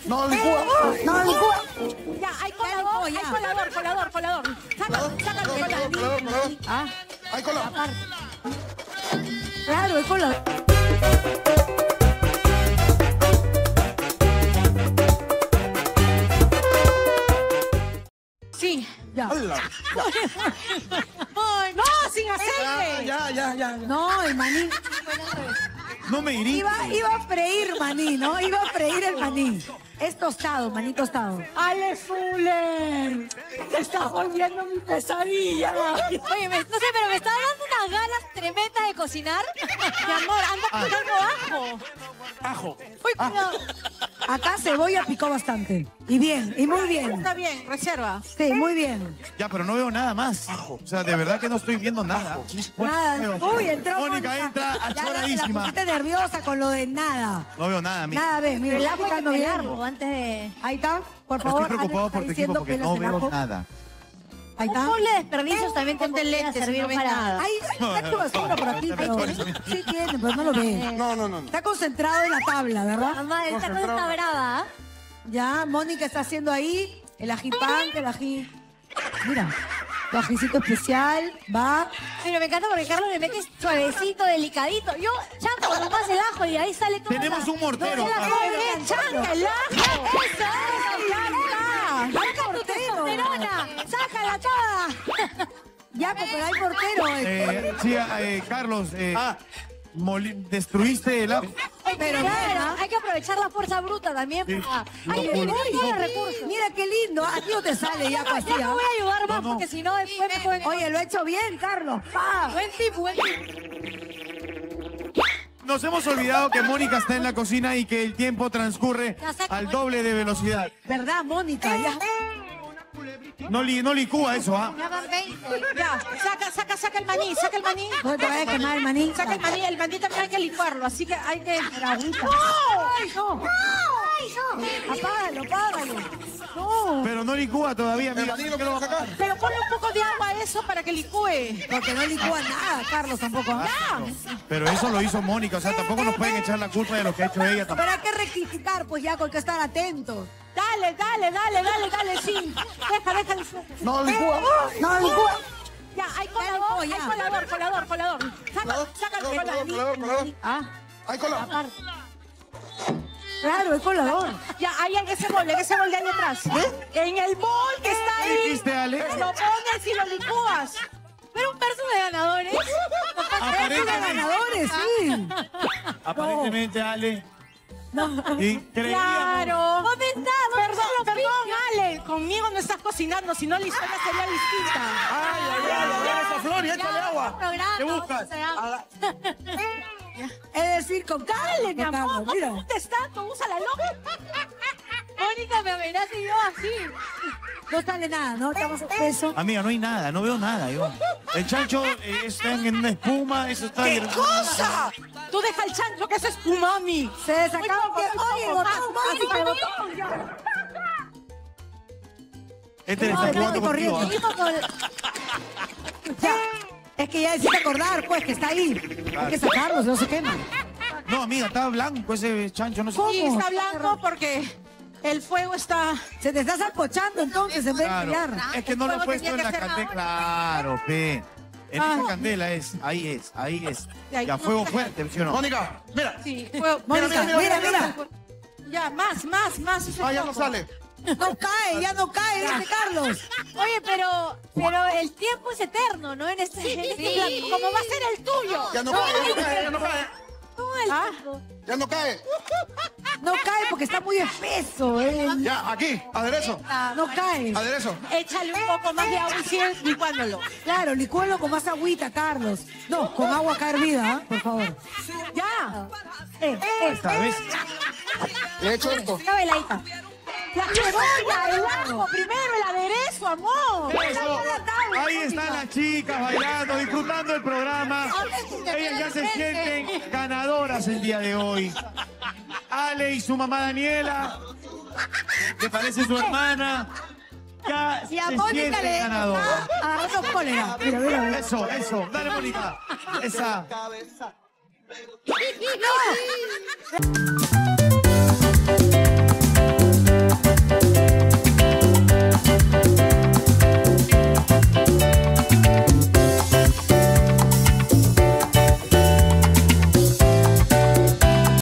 No, licúa. No, licúa. Ya, hay colador, hay colador. Sácalo. Colador. Ah, Hay colador. claro, hay colador. Sí, ya. Ay, no, sin aceite. Ya. No, el maní. No me iría. Iba a freír maní, ¿no? Iba a freír el maní. Es tostado, maní tostado. Ale Fuller, te estás volviendo mi pesadilla. Oye, no sé, pero me está dando unas ganas tremendas de cocinar. Mi amor, anda picando ajo. Ajo. Uy, pero... Acá cebolla picó bastante. Y bien, y muy bien. Está bien, reserva. Sí, muy bien. Ya, pero no veo nada más. O sea, de verdad que no estoy viendo nada. Nada. Uy, entró Mónica entra Ya la achoradísima. pusiste nerviosa con lo de nada. No veo nada, mira. Nada, ves, mira, El está ajo hay que picando bien. pelarlo antes de... Ahí está, por favor. Estoy preocupado Ale por está tu equipo diciendo porque pelas no el veo ajo. nada. Ahí Un está. full de desperdicios también te Ponte podría lentes, servir no ves para... nada. Ahí está tu basura por aquí, pero sí tiene, pero no lo ve. No. Está concentrado en la tabla, ¿verdad? Mamá, esta cosa está brava, ¿ah? Ya, Mónica está haciendo ahí el ají pan, el ají... Mira, tu ajicito especial, va. Pero me encanta porque Carlos le mete suavecito, delicadito. Yo chanco nomás el ajo y ahí sale todo. Tenemos un mortero. No, Muy chanca el ajo. Eso, chanca. Saca tu testosterona. Sácala toda. Ya, pues, pero hay portero. Sí, Carlos, destruiste el ajo. Pero Claro, hay que aprovechar la fuerza bruta también. Sí. Hay que tener todos los recursos. Mira qué lindo, a ti no te sale ya Ya casi. no voy a ayudar más porque si no después me pueden... Oye, lo he hecho bien, Carlos. ¡Pah! Buen tip, buen tip. Nos hemos olvidado que Mónica está en la cocina y que el tiempo transcurre Ya saca, al Mónica. doble de velocidad. ¿Verdad, Mónica? Ya. No licúa eso, ¿ah? Ya van 20. Ya, saca el maní, saca el maní. No te vayas a quemar el maní. Saca el maní también hay que licuarlo, así que hay que... ¡Ay, no! Apágalo. No, Pero no licúa todavía, El amiga. maní lo quiero sacar. Pero ponle un poco de agua a eso para que licúe. porque no licúa nada, Carlos tampoco. ¿Ah? Pero eso lo hizo Mónica, o sea, tampoco nos pueden echar la culpa de lo que ha hecho ella tampoco. Pero hay que rectificar, pues ya, hay que estar atentos. Dale, sí. Deja. No, licúa. No, licúa. Ya, hay colador. Saca el Colador. Ah, Hay colador. claro, es colador. Ya, ahí en ese bol de ahí atrás. En el bol que está ¿Qué ahí. dijiste, Ale? Lo pones y lo licúas. Pero un verso de ganadores. Es de ganadores, sí. Aparentemente, Ale. Increíble. Claro. ¿Dónde está? Perdón, Ale. Conmigo no estás cocinando, si no la historia sería distinta. Ay, esa flor y échale agua. Programa, ¿Qué buscas? Es decir, con Dale, mi amor. Carlos, mira. ¿Dónde está? Tú usa la loca. Mónica me amenaza y yo así. No sale nada, ¿no? Estamos espeso. Amiga, no hay nada, no veo nada. Yo. El chancho está en una espuma, eso está... ¿Qué cosa? Tú deja el chancho, que eso es umami. Se desacaba que... Oye, botón, Mónica, botón. Este le No, está jugando vete contigo. corriendo. ¿ah? Ya. Es que ya necesita acordar, pues, que está ahí. Hay que sacarlo, si no se quema. No, amiga, está blanco ese chancho, no sé. Sí, está blanco porque el fuego está... Se te está salpochando entonces en vez de Claro, brillar. es que no lo he fuego puesto tenía en la que ser candela. ahora. Claro, pe. En esa candela es, ahí es. Y ahí Ya, no fuego te- fuerte, ¿sí o no? Mónica, mira. Sí, fuego. Mónica, mira. Ya, más. ese Ah, ya no fuego. sale. No cae, ya no cae, dice Carlos. Oye, pero el tiempo es eterno, ¿no? En este plan. Como va a ser el tuyo. Ya no cae, ya no cae. Todo el Ah. tiempo. Ya no cae. No cae porque está muy espeso, Ya, aquí, aderezo. No cae. Aderezo. Échale un poco más de agua y sigue licuándolo. Claro, licúalo con más agüita, Carlos. No, con agua acá hervida, ¿ah? Por favor. Ya. Esta vez. Le echo esto. Una veladita. La cebolla, el ajo, primero el aderezo, amor. Eso. Ahí están las chicas bailando, disfrutando el programa. Ellas ya se sienten ganadoras el día de hoy. Ale y su mamá Daniela, que parece su hermana, ya Y a se Mónica sienten le ganadoras. está agarrando cólera. Mira. Eso. Dale, Mónica. Esa. ¡No!